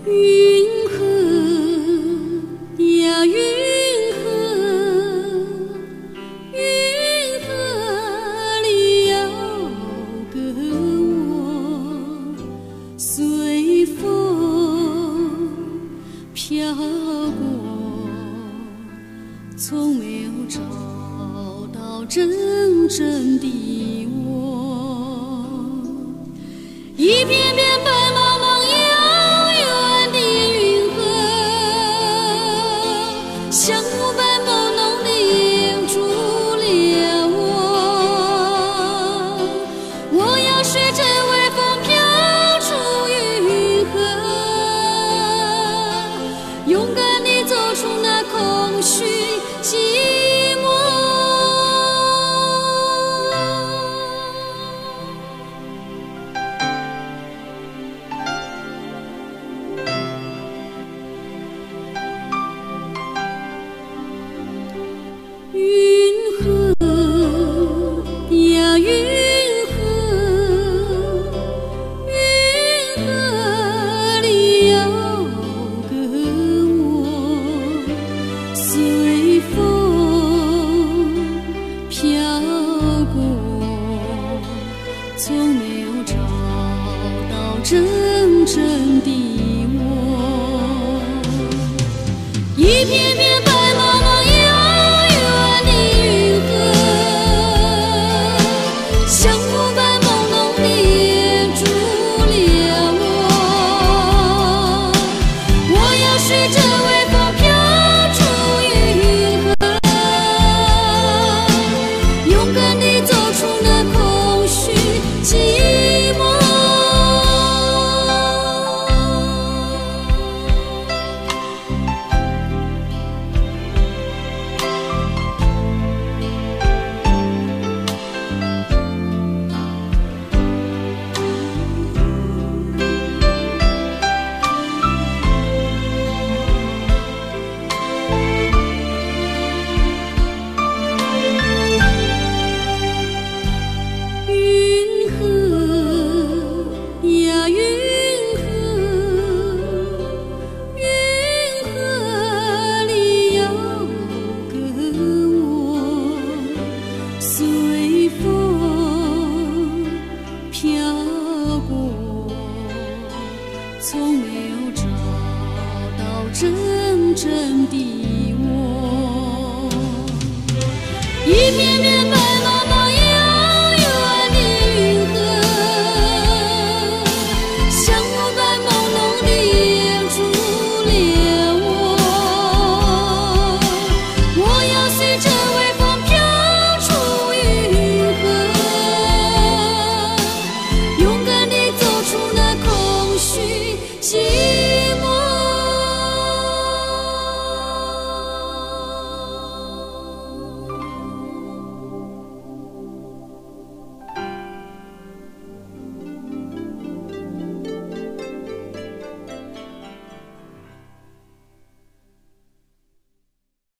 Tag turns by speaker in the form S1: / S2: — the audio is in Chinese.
S1: 云河呀云河，云河里有个我，随风飘过，从没有找到真正的我。一片片白茫茫遥远的云河，像雾般朦胧地掩住了我。我要随着微风飘出云河，勇敢地走出那空虚寂寞。云河呀云河，云河里有个我，随风飘过，从没有找到真正的我。一片片白茫茫遥远的云河，像雾般朦胧地掩住了我。我要随着微风飘出云河，勇敢地走出那空虚寂寞。云河呀云河，云河里有个我，随风飘过，从没有找到真正的我。一片片